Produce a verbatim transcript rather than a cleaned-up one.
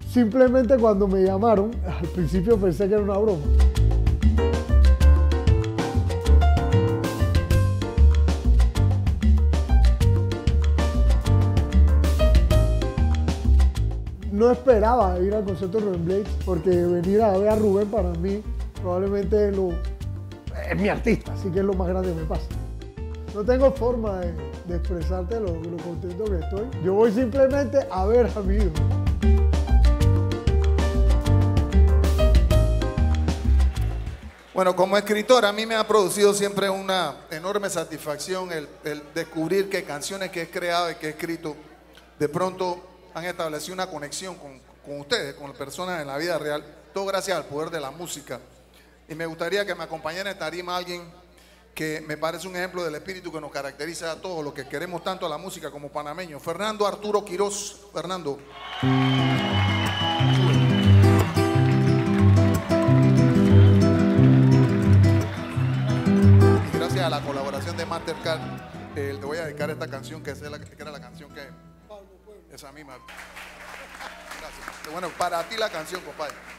simplemente cuando me llamaron, al principio pensé que era una broma. No esperaba ir al concierto de Rubén Blades porque venir a ver a Rubén para mí probablemente es, lo, es mi artista, así que es lo más grande que me pasa. No tengo forma de, de expresarte lo, lo contento que estoy. Yo voy simplemente a ver a mi hijo. Bueno, como escritor a mí me ha producido siempre una enorme satisfacción el, el descubrir que canciones que he creado y que he escrito de pronto han establecido una conexión con, con ustedes, con personas en la vida real, todo gracias al poder de la música. Y me gustaría que me acompañara en tarima alguien que me parece un ejemplo del espíritu que nos caracteriza a todos los que queremos tanto a la música como panameños. Fernando Arturo Quirós. Fernando. Y gracias a la colaboración de Mastercard, eh, te voy a dedicar esta canción que, es la, que era la canción que... Esa misma. Gracias. Bueno, para ti la canción, compadre.